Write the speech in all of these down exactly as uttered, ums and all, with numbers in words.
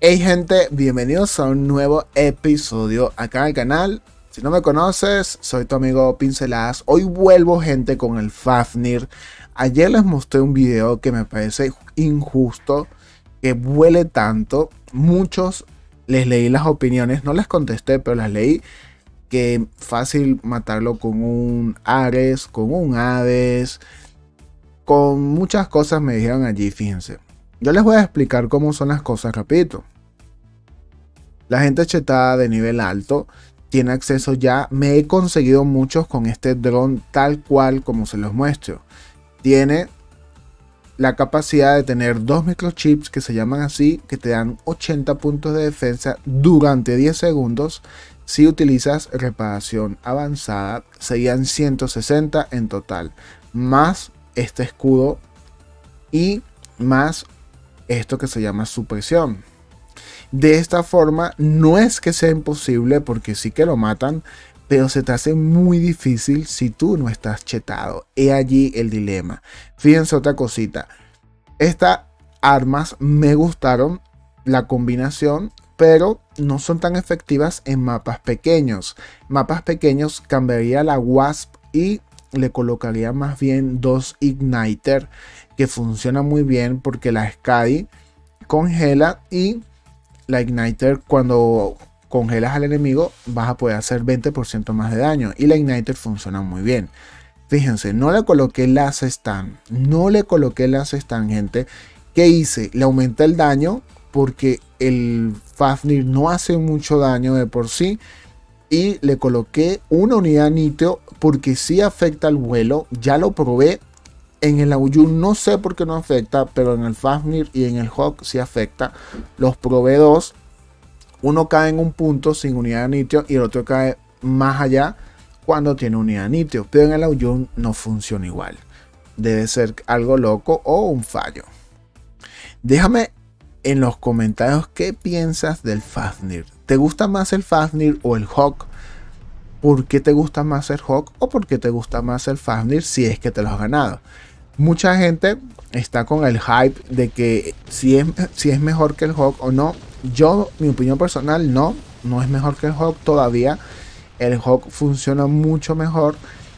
Hey gente, bienvenidos a un nuevo episodio acá en el canal. Si no me conoces, soy tu amigo Pinceladas. Hoy vuelvo gente con el Fafnir. Ayer les mostré un video que me parece injusto, que vuele tanto. Muchos les leí las opiniones, no les contesté, pero las leí. Que fácil matarlo con un Ares, con un Hades, con muchas cosas me dijeron allí, fíjense. Yo les voy a explicar cómo son las cosas rapidito. La gente chetada de nivel alto tiene acceso ya. Me he conseguido muchos con este dron tal cual como se los muestro. Tiene la capacidad de tener dos microchips que se llaman así, que te dan ochenta puntos de defensa durante diez segundos. Si utilizas reparación avanzada, serían ciento sesenta en total. Más este escudo y más esto que se llama supresión. De esta forma no es que sea imposible, porque sí que lo matan, pero se te hace muy difícil si tú no estás chetado. He allí el dilema. Fíjense otra cosita. Estas armas me gustaron, la combinación, pero no son tan efectivas en mapas pequeños. Mapas pequeños cambiaría la Wasp y le colocaría más bien dos Igniter que funciona muy bien, porque la Skadi congela y la Igniter, cuando congelas al enemigo vas a poder hacer veinte por ciento más de daño, y la Igniter funciona muy bien. Fíjense, no le coloqué las stun, no le coloqué las stun, gente. ¿Qué hice? Le aumenté el daño porque el Fafnir no hace mucho daño de por sí, y le coloqué una unidad nitro porque sí afecta al vuelo. Ya lo probé. En el Auyun no sé por qué no afecta, pero en el Fafnir y en el Hawk sí afecta. Los probé dos. Uno cae en un punto sin unidad de nitro y el otro cae más allá cuando tiene unidad de nitro. Pero en el Auyun no funciona igual. Debe ser algo loco o un fallo. Déjame en los comentarios qué piensas del Fafnir. ¿Te gusta más el Fafnir o el Hawk? ¿Por qué te gusta más el Hawk o por qué te gusta más el Fafnir si es que te lo has ganado? Mucha gente está con el hype de que si es, si es mejor que el Hawk o no. Yo, mi opinión personal, no, no es mejor que el Hawk todavía. El Hawk funciona mucho mejor,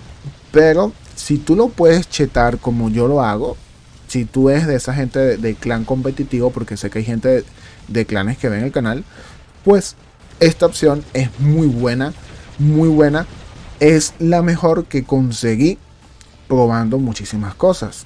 pero si tú lo puedes chetar como yo lo hago, si tú eres de esa gente de, de clan competitivo, porque sé que hay gente de, de clanes que ven el canal, pues esta opción es muy buena, muy buena. Es la mejor que conseguí probando muchísimas cosas.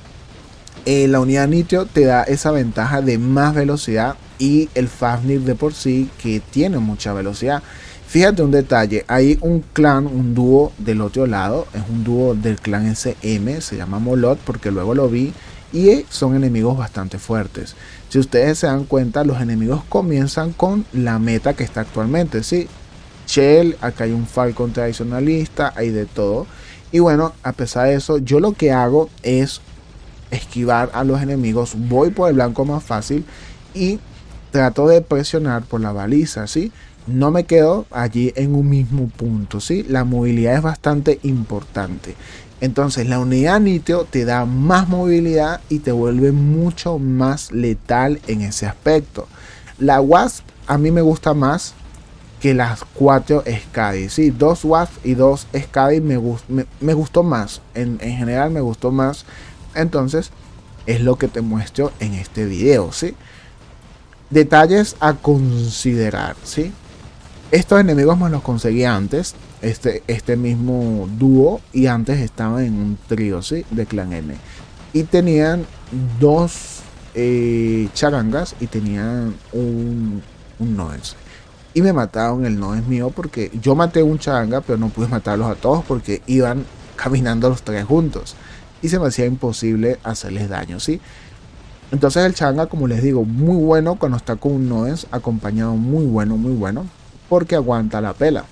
Eh, la unidad nitro te da esa ventaja de más velocidad, y el Fafnir de por sí que tiene mucha velocidad. Fíjate un detalle, hay un clan, un dúo del otro lado, es un dúo del clan S M, se llama Molot porque luego lo vi, y son enemigos bastante fuertes. Si ustedes se dan cuenta, los enemigos comienzan con la meta que está actualmente, ¿sí? Shell, acá hay un Falcon tradicionalista, hay de todo. Y bueno, a pesar de eso, yo lo que hago es esquivar a los enemigos, voy por el blanco más fácil y trato de presionar por la baliza, ¿sí? No me quedo allí en un mismo punto, ¿sí? La movilidad es bastante importante. Entonces la unidad nitro te da más movilidad y te vuelve mucho más letal en ese aspecto. La Wasp a mí me gusta más que las cuatro Skadi, ¿sí? Dos Wasp y dos Skadi me, gust me, me gustó más. En, en general me gustó más. Entonces es lo que te muestro en este video, ¿sí? Detalles a considerar, ¿sí? Estos enemigos me los conseguí antes. Este, este mismo dúo, y antes estaban en un trío, ¿sí? De clan N. Y tenían dos eh, charangas y tenían un, un Nodes. Y me mataron el Nodes mío porque yo maté un charanga, pero no pude matarlos a todos porque iban caminando los tres juntos. Y se me hacía imposible hacerles daño, ¿sí? Entonces el charanga, como les digo, muy bueno cuando está con un Nodes acompañado, muy bueno, muy bueno. Porque aguanta la pela.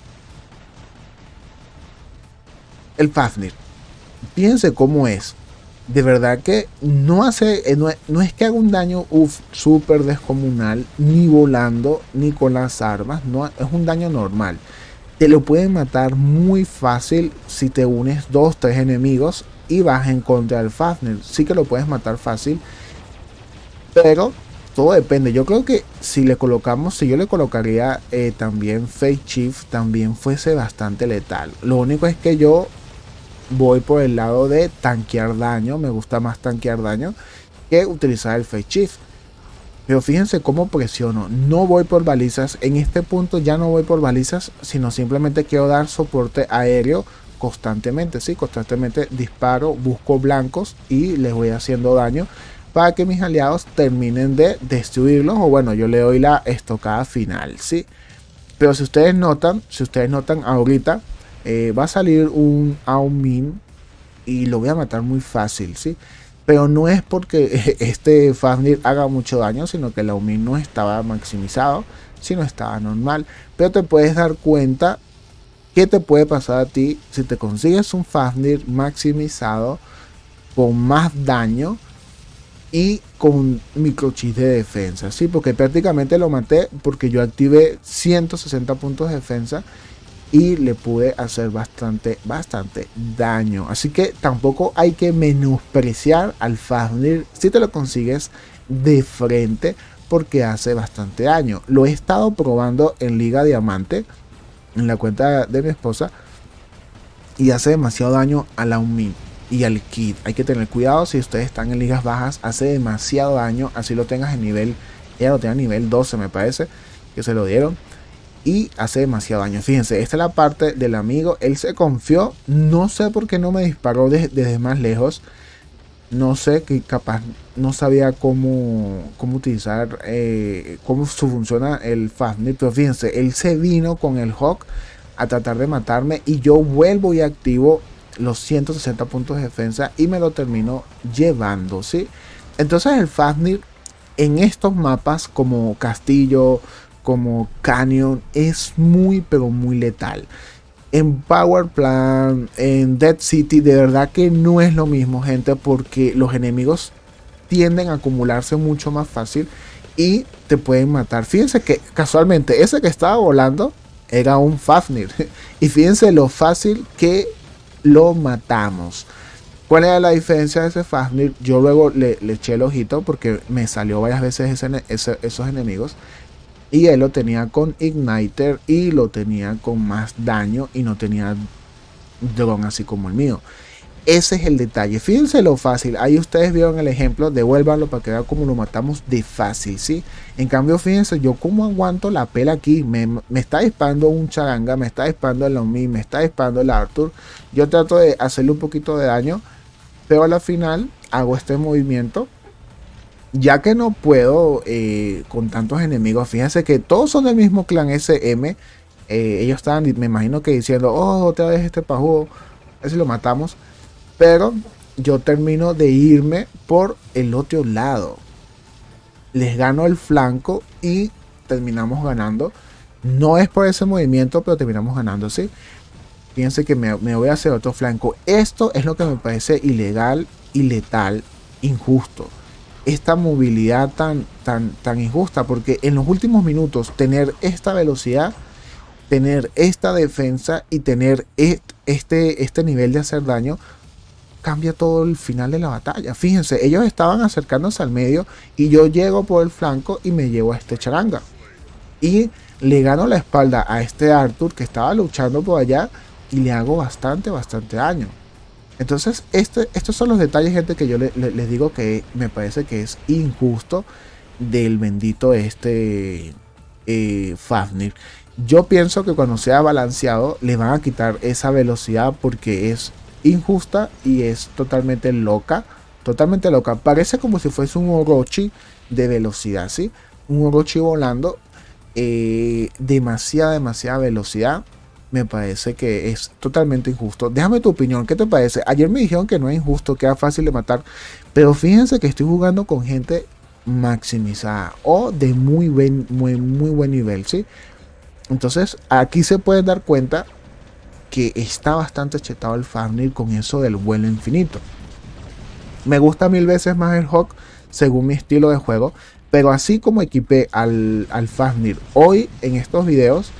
El Fafnir. Fíjense cómo es. De verdad que no hace, no, no es que haga un daño súper descomunal, ni volando, ni con las armas. No, es un daño normal. Te lo pueden matar muy fácil si te unes dos, tres enemigos y vas en contra del Fafnir. Sí que lo puedes matar fácil, pero todo depende. Yo creo que si le colocamos, si yo le colocaría eh, también Phase Shift, también fuese bastante letal. Lo único es que yo voy por el lado de tanquear daño. Me gusta más tanquear daño que utilizar el Phase Shift. Pero fíjense cómo presiono. No voy por balizas. En este punto ya no voy por balizas, sino simplemente quiero dar soporte aéreo constantemente. Sí, constantemente disparo, busco blancos y les voy haciendo daño para que mis aliados terminen de destruirlos, o bueno, yo le doy la estocada final, ¿sí? Pero si ustedes notan, si ustedes notan ahorita, eh, va a salir un Aomin y lo voy a matar muy fácil, ¿sí? Pero no es porque este Fafnir haga mucho daño, sino que el Aomin no estaba maximizado, sino estaba normal. Pero te puedes dar cuenta qué te puede pasar a ti si te consigues un Fafnir maximizado con más daño y con microchip de defensa, sí, porque prácticamente lo maté porque yo activé ciento sesenta puntos de defensa y le pude hacer bastante, bastante daño. Así que tampoco hay que menospreciar al Fafnir si te lo consigues de frente, porque hace bastante daño. Lo he estado probando en Liga Diamante, en la cuenta de mi esposa, y hace demasiado daño a la Aomin y al Kid. Hay que tener cuidado si ustedes están en ligas bajas, hace demasiado daño, así lo tengas en nivel, ella lo tenga en nivel doce me parece, que se lo dieron, y hace demasiado daño. Fíjense, esta es la parte del amigo, él se confió, no sé por qué no me disparó desde, desde más lejos, no sé, que capaz no sabía cómo, cómo utilizar, eh, cómo funciona el Fafnir, pero fíjense, él se vino con el Hawk a tratar de matarme y yo vuelvo y activo los ciento sesenta puntos de defensa y me lo termino llevando, ¿sí? Entonces el Fafnir en estos mapas como Castillo, como Canyon, es muy pero muy letal. En Power Plant, en Dead City, de verdad que no es lo mismo, gente, porque los enemigos tienden a acumularse mucho más fácil y te pueden matar. Fíjense que casualmente ese que estaba volando era un Fafnir y fíjense lo fácil que lo matamos. ¿Cuál era la diferencia de ese Fafnir? Yo luego le, le eché el ojito porque me salió varias veces ese, ese, esos enemigos. Y él lo tenía con Igniter y lo tenía con más daño y no tenía drone así como el mío. Ese es el detalle. Fíjense lo fácil. Ahí ustedes vieron el ejemplo. Devuélvanlo para que vean cómo lo matamos de fácil, ¿sí? En cambio, fíjense yo cómo aguanto la pela aquí. Me, me está disparando un charanga, me está disparando el Aomin, me está disparando el Arthur. Yo trato de hacerle un poquito de daño, pero a la final hago este movimiento. Ya que no puedo eh, con tantos enemigos, fíjense que todos son del mismo clan S M. Eh, ellos estaban, me imagino que diciendo, oh, otra vez este pajudo, a ver si lo matamos. Pero yo termino de irme por el otro lado. Les gano el flanco y terminamos ganando. No es por ese movimiento, pero terminamos ganando, ¿sí? Fíjense que me, me voy a hacer otro flanco. Esto es lo que me parece ilegal y letal, injusto. Esta movilidad tan, tan, tan injusta, porque en los últimos minutos tener esta velocidad, tener esta defensa y tener este, este nivel de hacer daño, cambia todo el final de la batalla. Fíjense, ellos estaban acercándose al medio y yo llego por el flanco y me llevo a este charanga. Y le gano la espalda a este Arthur que estaba luchando por allá y le hago bastante, bastante daño. Entonces, este, estos son los detalles, gente, que yo le, le, les digo que me parece que es injusto del bendito este eh, Fafnir. Yo pienso que cuando sea balanceado le van a quitar esa velocidad porque es injusta y es totalmente loca. Totalmente loca. Parece como si fuese un Orochi de velocidad, ¿sí? Un Orochi volando. Eh, demasiada, demasiada velocidad. Me parece que es totalmente injusto. Déjame tu opinión, ¿qué te parece? Ayer me dijeron que no es injusto, que era fácil de matar, pero fíjense que estoy jugando con gente maximizada o de muy buen, muy, muy buen nivel, ¿sí? Entonces aquí se pueden dar cuenta que está bastante chetado el Fafnir con eso del vuelo infinito. Me gusta mil veces más el Hawk según mi estilo de juego, pero así como equipé al, al Fafnir hoy en estos videos,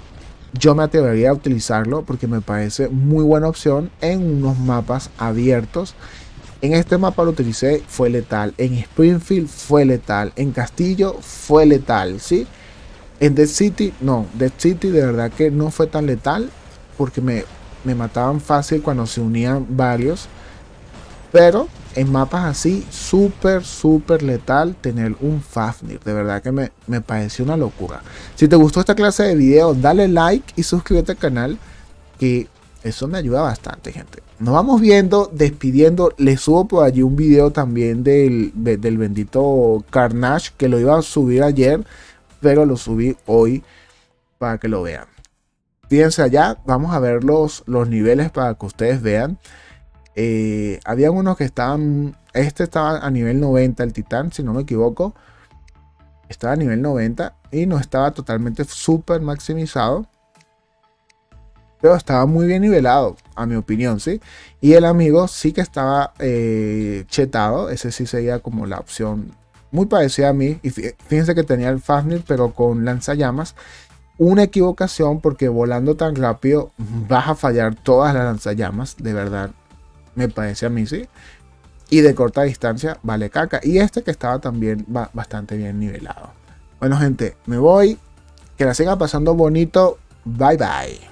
yo me atrevería a utilizarlo porque me parece muy buena opción en unos mapas abiertos En este mapa lo utilicé, fue letal. En Springfield fue letal. En Castillo fue letal, ¿sí? En Dead City, no. Dead City de verdad que no fue tan letal. Porque me, me mataban fácil cuando se unían varios. Pero en mapas así, súper, súper letal tener un Fafnir. De verdad que me, me pareció una locura. Si te gustó esta clase de video, dale like y suscríbete al canal. Que eso me ayuda bastante, gente. Nos vamos viendo, despidiendo. Les subo por allí un video también del, del bendito Carnage, que lo iba a subir ayer, pero lo subí hoy para que lo vean. Fíjense allá, vamos a ver los, los niveles para que ustedes vean. Eh, había unos que estaban, este estaba a nivel noventa, el titán, si no me equivoco. Estaba a nivel noventa y no estaba totalmente súper maximizado. Pero estaba muy bien nivelado, a mi opinión, ¿sí? Y el amigo sí que estaba eh, chetado. Ese sí sería como la opción muy parecida a mí. Y fíjense que tenía el Fafnir, pero con lanzallamas. Una equivocación porque volando tan rápido vas a fallar todas las lanzallamas. De verdad, me parece a mí, ¿sí? Y de corta distancia vale caca. Y este que estaba también bastante bien nivelado. Bueno, gente, me voy. Que la sigan pasando bonito. Bye, bye.